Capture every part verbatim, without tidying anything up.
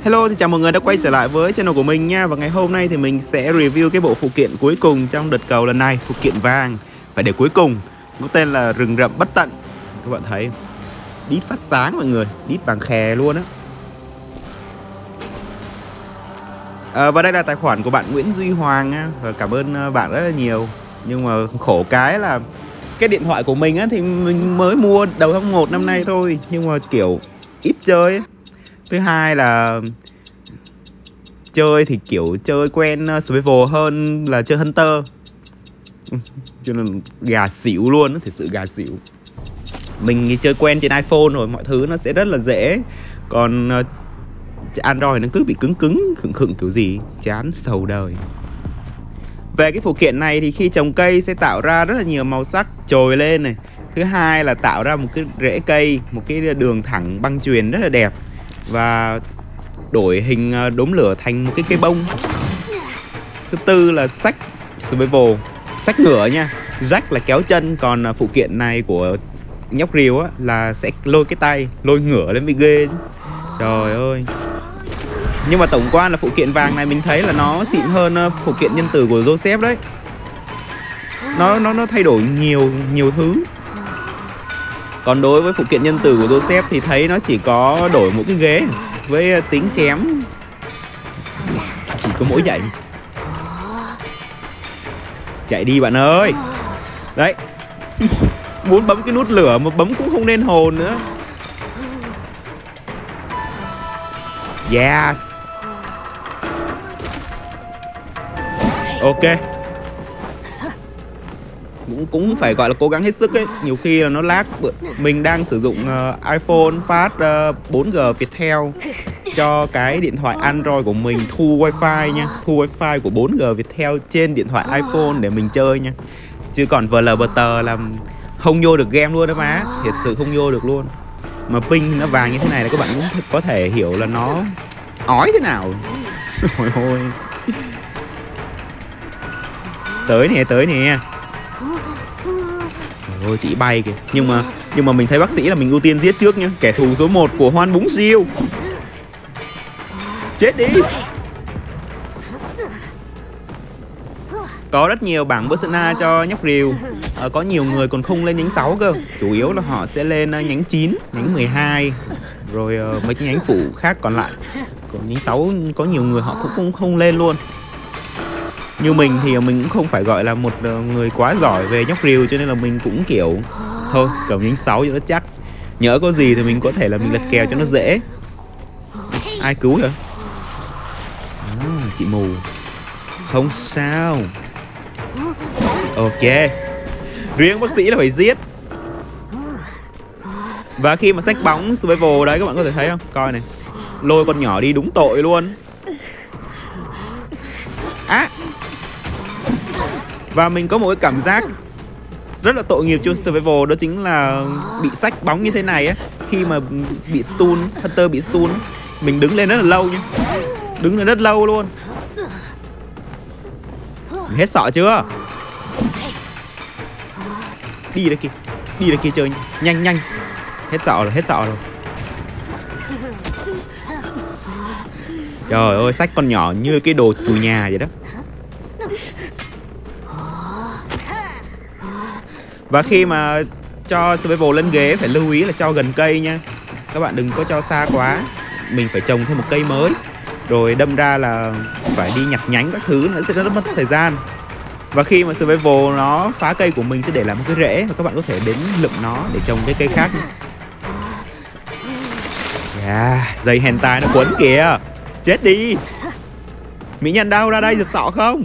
Hello, thì chào mọi người đã quay trở lại với channel của mình nha. Và ngày hôm nay thì mình sẽ review cái bộ phụ kiện cuối cùng trong đợt cầu lần này. Phụ kiện vàng, phải để cuối cùng. Có tên là Rừng Rậm Bất Tận. Các bạn thấy đít phát sáng mọi người, đít vàng khè luôn á. à, Và đây là tài khoản của bạn Nguyễn Duy Hoàng á. Và cảm ơn bạn rất là nhiều. Nhưng mà khổ cái là cái điện thoại của mình á thì mình mới mua đầu tháng một năm nay thôi. Nhưng mà kiểu ít chơi ấy. Thứ hai là chơi thì kiểu chơi quen survival hơn là chơi hunter. Cho nên gà xỉu luôn, thật sự gà xỉu. Mình thì chơi quen trên iPhone rồi, mọi thứ nó sẽ rất là dễ. Còn Android nó cứ bị cứng cứng, khựng khựng kiểu gì, chán sầu đời. Về cái phụ kiện này thì khi trồng cây sẽ tạo ra rất là nhiều màu sắc trồi lên này. Thứ hai là tạo ra một cái rễ cây, một cái đường thẳng băng chuyền rất là đẹp. Và đổi hình đốm lửa thành một cái cây bông. Thứ tư là sách survival, sách ngựa nha. Jack là kéo chân, còn phụ kiện này của nhóc rìu á là sẽ lôi cái tay, lôi ngựa lên mới ghê. Trời ơi. Nhưng mà tổng quan là phụ kiện vàng này mình thấy là nó xịn hơn phụ kiện nhân tử của Joseph đấy. Nó nó nó thay đổi nhiều nhiều thứ. Còn đối với phụ kiện nhân tử của Joseph thì thấy nó chỉ có đổi một cái ghế với tính chém chỉ có mỗi vậy. Chạy đi bạn ơi. Đấy. Muốn bấm cái nút lửa mà bấm cũng không nên hồn nữa. Yes. Ok. Cũng, cũng phải gọi là cố gắng hết sức ấy. Nhiều khi là nó lag. Mình đang sử dụng uh, iPhone phát uh, bốn G Viettel cho cái điện thoại Android của mình thu wifi nha. Thu wifi của bốn G Viettel trên điện thoại iPhone để mình chơi nha. Chứ còn vê lờ bê tê là không vô được game luôn đó má. Thật sự không vô được luôn. Mà ping nó vàng như thế này là các bạn cũng có thể hiểu là nó ói thế nào. Trời ơi. Tới nè, tới nè. Ôi chị bay kìa. Nhưng mà nhưng mà mình thấy bác sĩ là mình ưu tiên giết trước nhá. Kẻ thù số một của Hoan Búng Siêu. Chết đi. Có rất nhiều bảng persona cho nhóc rìu. à, Có nhiều người còn không lên nhánh sáu cơ. Chủ yếu là họ sẽ lên nhánh chín, nhánh mười hai. Rồi uh, mấy cái nhánh phụ khác còn lại. Còn nhánh sáu có nhiều người họ cũng không, không lên luôn. Như mình thì mình cũng không phải gọi là một người quá giỏi về nhóc rìu, cho nên là mình cũng kiểu thôi cầm nhánh sáu cho nó chắc. Nhỡ có gì thì mình có thể là mình lật kèo cho nó dễ. Ai cứu vậy? À, chị mù. Không sao. Ok. Riêng bác sĩ là phải giết. Và khi mà xách bóng survival đấy các bạn có thể thấy không? Coi này. Lôi con nhỏ đi đúng tội luôn. Á. Và mình có một cái cảm giác rất là tội nghiệp cho survival. Đó chính là bị xách bóng như thế này á. Khi mà bị stun, Hunter bị stun, mình đứng lên rất là lâu nha. Đứng lên rất lâu luôn. Mình hết sợ chưa? Đi đây kia. Đi đây kia chơi. Nhanh nhanh. Hết sợ rồi, hết sợ rồi. Trời ơi, xách con nhỏ như cái đồ chủ nhà vậy đó. Và khi mà cho survival lên ghế phải lưu ý là cho gần cây nha. Các bạn đừng có cho xa quá. Mình phải trồng thêm một cây mới. Rồi đâm ra là phải đi nhặt nhánh các thứ, nó sẽ rất mất thời gian. Và khi mà survival nó phá cây của mình sẽ để lại một cái rễ. Và các bạn có thể đến lượm nó để trồng cái cây khác nha. Yeah, dây hentai nó quấn kìa. Chết đi. Mỹ nhân đâu, ra đây giật sọ không?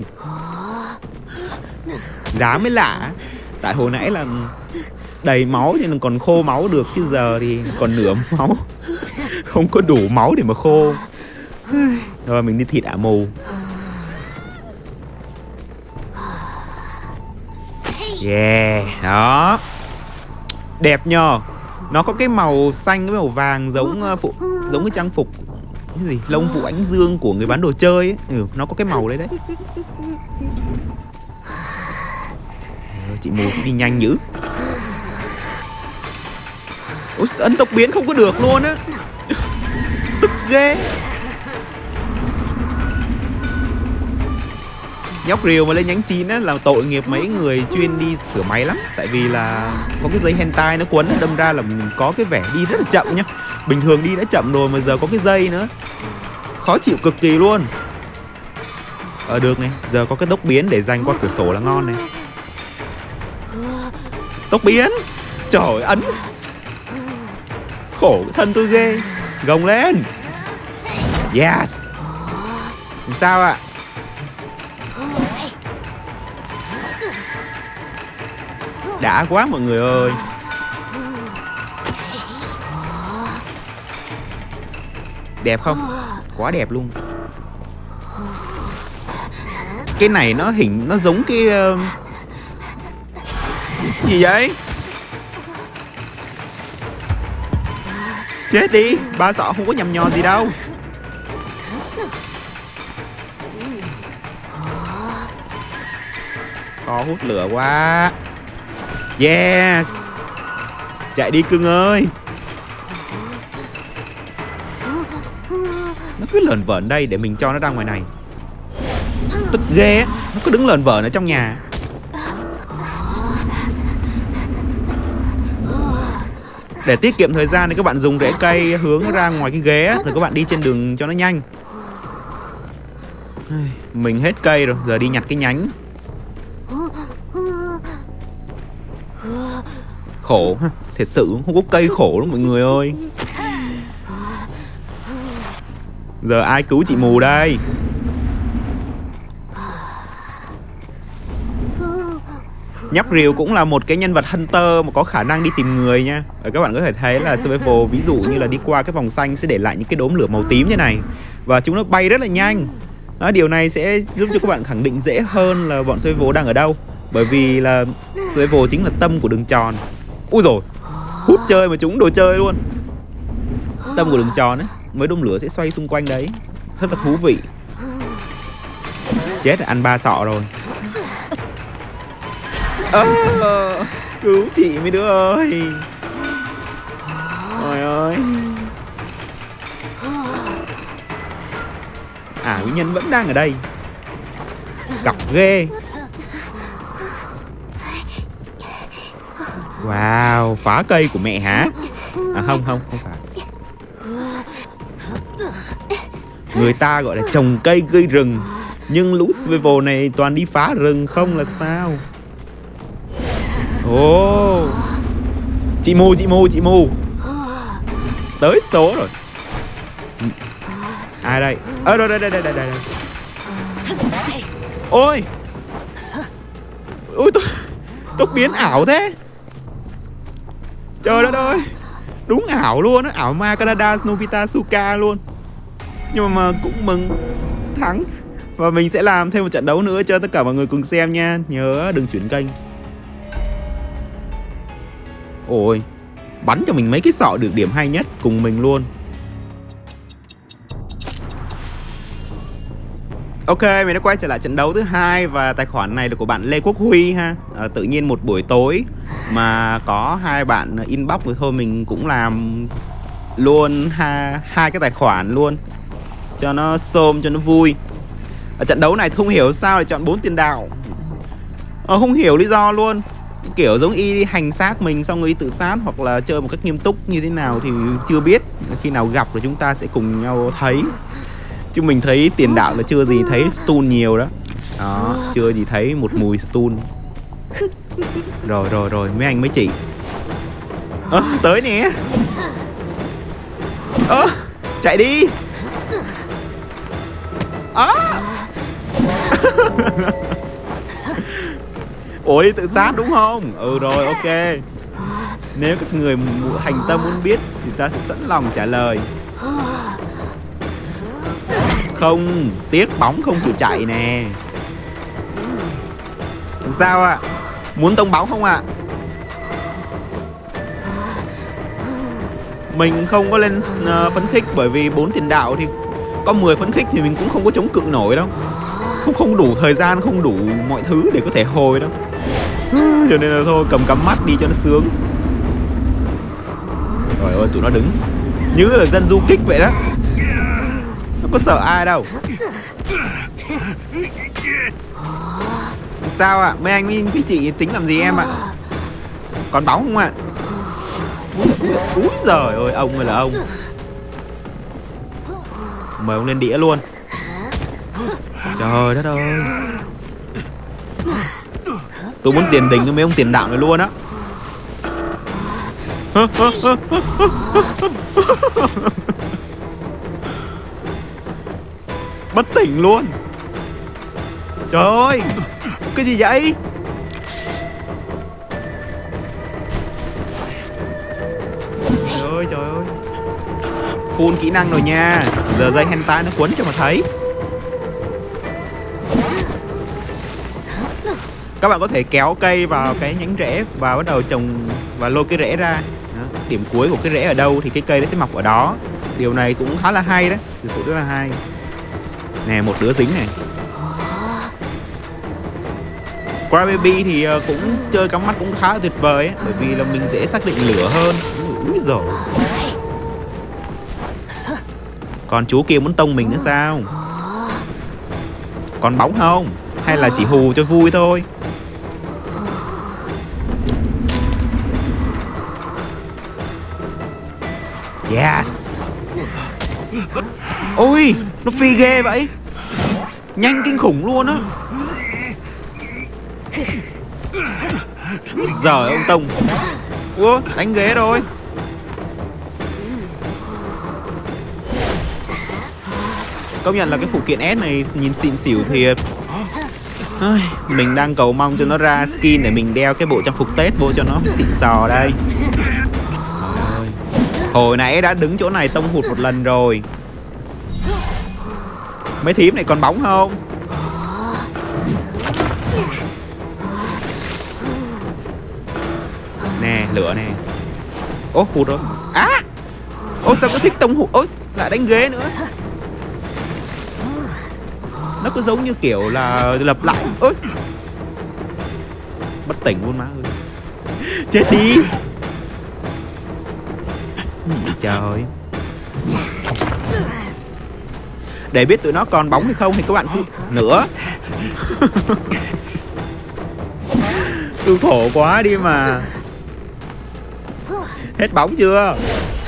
Giá mới lạ. Tại hồi nãy là đầy máu cho nên còn khô máu được. Chứ giờ thì còn nửa máu. Không có đủ máu để mà khô. Rồi mình đi thịt ả mù. Yeah, đó. Đẹp nhờ. Nó có cái màu xanh với màu vàng giống phụ, giống cái trang phục cái gì lông vũ ánh dương của người bán đồ chơi ấy. Ừ, nó có cái màu đấy đấy. Chị mù chị đi nhanh dữ. Ủa, ấn tốc biến không có được luôn á. Tức ghê. Nhóc rìu mà lên nhánh chín á là tội nghiệp mấy người chuyên đi sửa máy lắm. Tại vì là có cái dây hentai nó quấn, đâm ra là mình có cái vẻ đi rất là chậm nhá. Bình thường đi đã chậm rồi mà giờ có cái dây nữa, khó chịu cực kỳ luôn. Ờ được này, giờ có cái tốc biến để dành qua cửa sổ là ngon này. Tốc biến, trời ơi, ấn. Khổ cái thân tôi ghê. Gồng lên. Yes. Sao ạ? Đã quá mọi người ơi. Đẹp không? Quá đẹp luôn. Cái này nó hình nó giống cái uh... gì vậy? Chết đi, ba sọ không có nhầm nhò gì đâu. Khó hút lửa quá. Yes. Chạy đi cưng ơi. Nó cứ lởn vởn đây để mình cho nó ra ngoài này. Tức ghê á. Nó cứ đứng lởn vởn ở trong nhà. Để tiết kiệm thời gian thì các bạn dùng rễ cây hướng nó ra ngoài cái ghế á, rồi các bạn đi trên đường cho nó nhanh. Mình hết cây rồi, giờ đi nhặt cái nhánh. Khổ ha, thật sự không có cây khổ lắm mọi người ơi. Giờ ai cứu chị mù đây? Nhóc rìu cũng là một cái nhân vật hunter mà có khả năng đi tìm người nha. Và các bạn có thể thấy là survival ví dụ như là đi qua cái vòng xanh sẽ để lại những cái đốm lửa màu tím như này. Và chúng nó bay rất là nhanh. Đó, điều này sẽ giúp cho các bạn khẳng định dễ hơn là bọn survival đang ở đâu. Bởi vì là survival chính là tâm của đường tròn. Ui rồi, hút chơi mà trúng đồ chơi luôn. Tâm của đường tròn ấy, mấy đốm lửa sẽ xoay xung quanh đấy. Rất là thú vị. Chết, ăn ba sọ rồi. À, cứu chị mấy đứa ơi. Trời ơi. À, quý nhân vẫn đang ở đây. Cọc ghê. Wow, phá cây của mẹ hả? À không, không, không phải. Người ta gọi là trồng cây gây rừng, nhưng lũ survival này toàn đi phá rừng không là sao? Ồ oh. Chị mù, chị mù, chị mù. Tới số rồi. Ai đây? Ơ đây, đây, đây, đây, đây, đây. Ôi. Ôi tôi tốc biến ảo thế. Trời đất ơi. Đúng ảo luôn á, ảo ma Canada Nobita Suka luôn. Nhưng mà, mà cũng mừng thắng. Và mình sẽ làm thêm một trận đấu nữa cho tất cả mọi người cùng xem nha. Nhớ đừng chuyển kênh. Ôi, bắn cho mình mấy cái sọ được điểm hay nhất cùng mình luôn. Ok, mình đã quay trở lại trận đấu thứ hai và tài khoản này là của bạn Lê Quốc Huy ha. À, tự nhiên một buổi tối mà có hai bạn inbox rồi thôi mình cũng làm luôn ha, hai cái tài khoản luôn cho nó xôm cho nó vui. Ở trận đấu này không hiểu sao lại chọn bốn tiền đạo. Ờ, không hiểu lý do luôn. Kiểu giống y hành xác mình xong rồi đi tự sát hoặc là chơi một cách nghiêm túc như thế nào thì chưa biết. Khi nào gặp rồi chúng ta sẽ cùng nhau thấy. Chứ mình thấy tiền đạo là chưa gì thấy stun nhiều đó. Đó, chưa gì thấy một mùi stun. Rồi rồi rồi, mấy anh mấy chị. Ơ, à, tới nè. Ơ, à, chạy đi. À. Ủa đi tự sát đúng không? Ừ rồi, ok. Nếu các người hành tâm muốn biết thì ta sẽ sẵn lòng trả lời. Không, tiếc bóng không chịu chạy nè. Sao ạ? À? Muốn tông bóng không ạ? À? Mình không có lên uh, phấn khích bởi vì bốn tiền đạo thì có mười phấn khích thì mình cũng không có chống cự nổi đâu. Không không đủ thời gian, không đủ mọi thứ để có thể hồi đâu. Cho nên là thôi cầm cắm mắt đi cho nó sướng. Trời ơi tụi nó đứng như là dân du kích vậy đó. Nó có sợ ai đâu. Sao ạ? À? Mấy anh với chị tính làm gì em ạ? À? Còn bóng không ạ? À? Úi giời ơi, ông ơi là ông. Mời ông lên đĩa luôn. Trời đất ơi. Tôi muốn tiền đình với mấy ông tiền đạo này luôn á. Bất tỉnh luôn. Trời ơi, cái gì vậy? Trời ơi, trời ơi. Full kỹ năng rồi nha. Giờ dây hentai nó quấn cho mà thấy. Các bạn có thể kéo cây vào cái nhánh rễ và bắt đầu trồng và lôi cái rễ ra. Đó. Điểm cuối của cái rễ ở đâu thì cái cây nó sẽ mọc ở đó. Điều này cũng khá là hay đấy, thực sự rất là hay. Nè, một đứa dính này. Crybaby thì cũng chơi cắm mắt cũng khá là tuyệt vời ấy, bởi vì là mình dễ xác định lửa hơn. Úi dồi. Còn chú kia muốn tông mình nữa sao? Còn bóng không? Hay là chỉ hù cho vui thôi? Yes. Ôi, nó phi ghê vậy. Nhanh kinh khủng luôn á. Giời ông Tông. Ủa, đánh ghế rồi. Công nhận là cái phụ kiện S này nhìn xịn xỉu thiệt. Mình đang cầu mong cho nó ra skin để mình đeo cái bộ trang phục Tết vô cho nó xịn sò đây. Hồi nãy đã đứng chỗ này tông hụt một lần rồi. Mấy thím này còn bóng không? Nè, lửa nè. Ô, hụt rồi. Á! Ô, sao cứ thích tông hụt? Ôi, lại đánh ghế nữa. Nó cứ giống như kiểu là lập lại. Ôi, bất tỉnh luôn má ơi. Chết đi. Trời. Để biết tụi nó còn bóng hay không thì các bạn cứ nữa. Tôi khổ quá đi mà. Hết bóng chưa?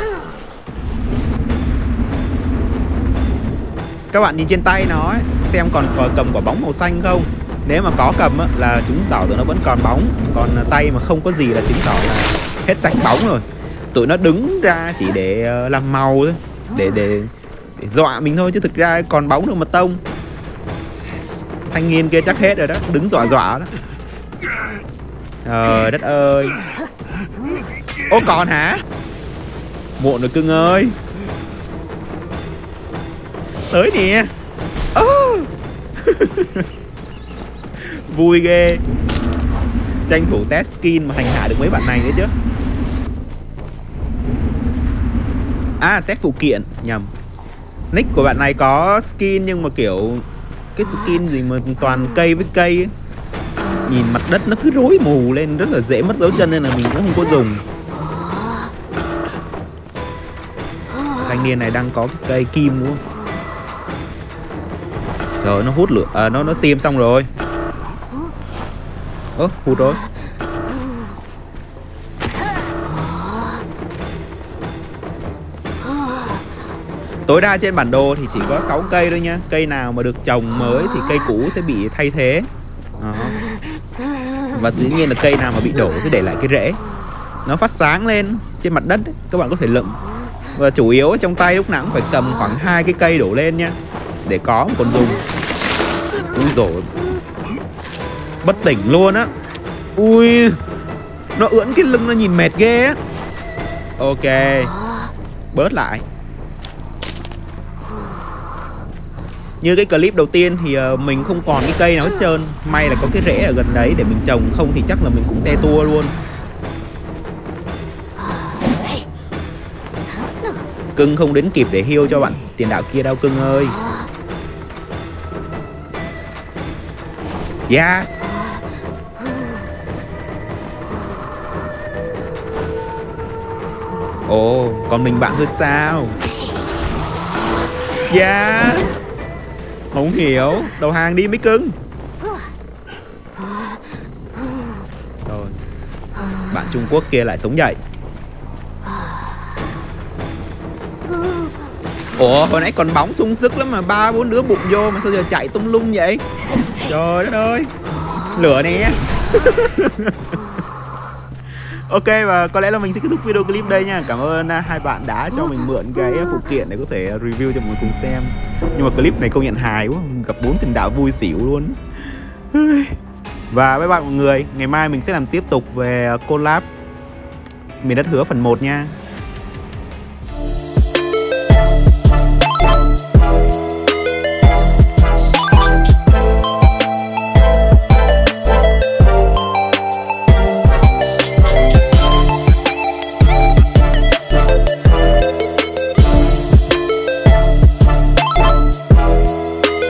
Các bạn nhìn trên tay nó ấy, xem còn cầm quả bóng màu xanh không. Nếu mà có cầm á, là chứng tỏ tụi nó vẫn còn bóng. Còn tay mà không có gì là chứng tỏ là hết sạch bóng rồi. Tụi nó đứng ra chỉ để làm màu thôi, để, để để dọa mình thôi, chứ thực ra còn bóng đâu mà tông. Thanh niên kia chắc hết rồi đó, đứng dọa dọa đó. Trời đất ơi. Ô, còn hả? Muộn rồi cưng ơi. Tới nè. Oh. Vui ghê. Tranh thủ test skin mà hành hạ được mấy bạn này nữa chứ. À, test phụ kiện, nhầm. Nick của bạn này có skin nhưng mà kiểu cái skin gì mà toàn cây với cây ấy. Nhìn mặt đất nó cứ rối mù lên, rất là dễ mất dấu chân nên là mình cũng không có dùng. Thanh niên này đang có cái cây kim luôn. Rồi nó hút lửa, à, nó nó tiêm xong rồi. Ơ, hút rồi. Tối đa trên bản đồ thì chỉ có sáu cây thôi nha. Cây nào mà được trồng mới thì cây cũ sẽ bị thay thế. Đó. Và dĩ nhiên là cây nào mà bị đổ sẽ để lại cái rễ. Nó phát sáng lên trên mặt đất ấy, các bạn có thể lượm. Và chủ yếu trong tay lúc nào cũng phải cầm khoảng hai cái cây đổ lên nha, để có một con dùng. Ui dồi, bất tỉnh luôn á. Ui, nó ưỡn cái lưng, nó nhìn mệt ghê á. Ok, bớt lại. Như cái clip đầu tiên thì uh, mình không còn cái cây nào hết trơn. May là có cái rễ ở gần đấy để mình trồng, không thì chắc là mình cũng te tua luôn. Cưng không đến kịp để heal cho bạn tiền đạo kia đâu cưng ơi. Yes. Ồ, oh, còn mình bạn thôi sao? Yeah. Không hiểu, đầu hàng đi mấy cưng. Trung Quốc kia lại sống dậy. Ủa hồi nãy còn bóng sung sức lắm mà ba bốn đứa bụng vô mà sao giờ chạy tung lung vậy? Trời đất ơi, lửa nè. Ok, và có lẽ là mình sẽ kết thúc video clip đây nha. Cảm ơn hai bạn đã cho mình mượn cái phụ kiện để có thể review cho mọi người cùng xem. Nhưng mà clip này công nhận hài quá, gặp bốn tiền đạo vui xỉu luôn. Và bye bye mọi người, ngày mai mình sẽ làm tiếp tục về collab Miền Đất Hứa phần một nha.